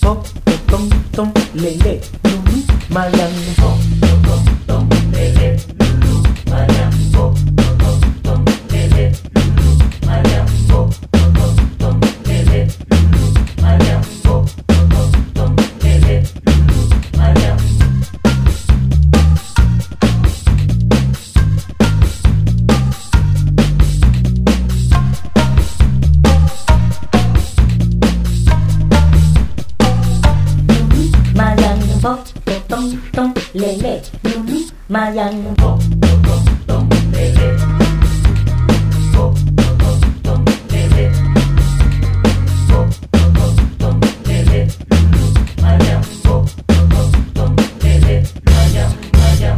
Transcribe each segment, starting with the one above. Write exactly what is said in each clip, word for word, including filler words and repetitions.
Pop, tom, tom, lele, lulu, mayang. Pop, tom, tom, lele, lulu, mayang. Pop, tom, tom, lele, lulu, mayang. Pop, tom, tom, lele, lulu, mayang. Pop, tom, tom, lele, lulu, mayang. Pop, tom, tom, lele, lulu, mayang. Pop, tom, tom, lele. Pop, tom, tom, lele. Pop, tom, tom, lele, lulu, mayang. Pop, tom, tom, lele, mayang, mayang.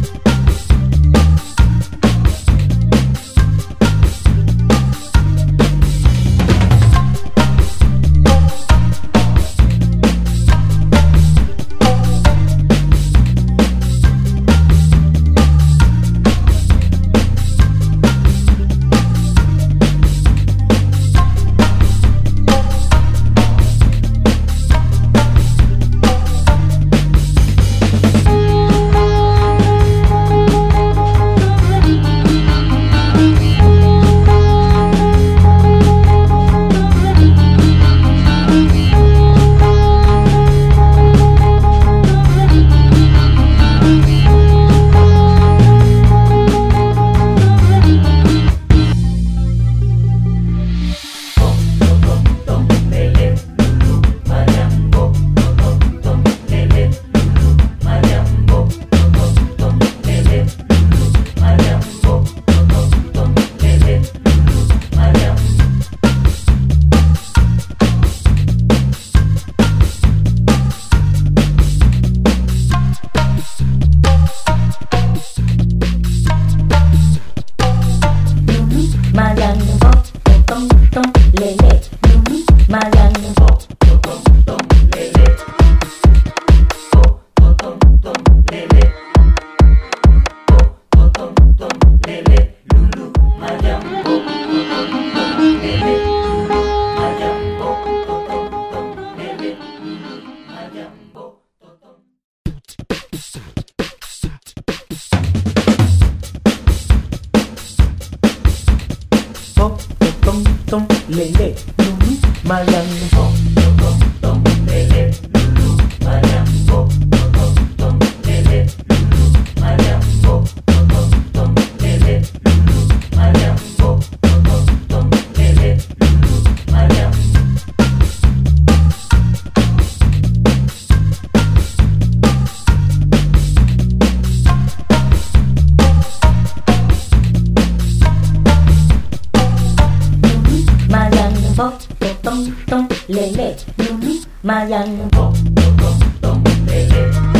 Mayang, pop, tom, tom, lele, lulu, mayang. Pop, tom, tom, lele. Pop, tom, tom, lele. Pop, tom, tom, lele, lulu, mayang. Pop, tom, tom, lele, lulu, mayang. Pop, tom, tom, lele, lulu, mayang. Pop, tom. Pop, tom, tom, lele, lulu, mayang. Pop, tom, tom, lele, lulu, mayang. Pop, tom, tom, lele, lulu, mayang. Pop, tom, tom, lele, lulu, mayang. Pop, tom, tom, lele, lulu, mayang. Mayang, pop, tom, tom, lele, lulu, mayang. Pop, tom, tom, lele.